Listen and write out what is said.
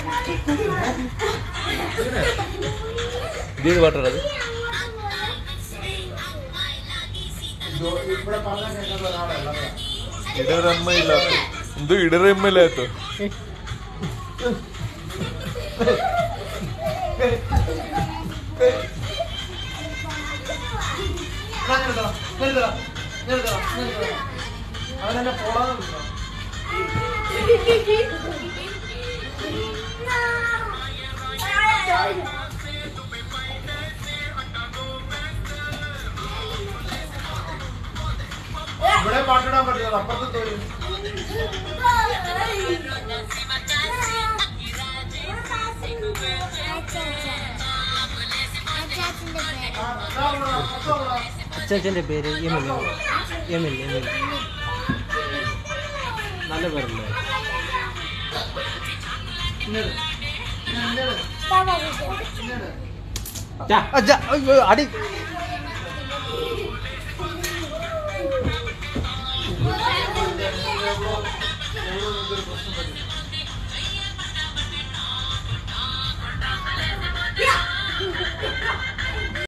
ഇതേത് പാട്ടാണത്? ഇടരമ്മയില്ലാത്ത എന്തോ ഇടരമ്മയില്ലാത്ത അവനെന്നെ പോടാന്ന് ഇവിടെ പാട്ടിടാൻ പറ്റില്ല, അപ്പുറത്ത് തോന്നി. അച്ചാച്ചന്റെ പേര് നല്ല പേരല്ലേ? അടി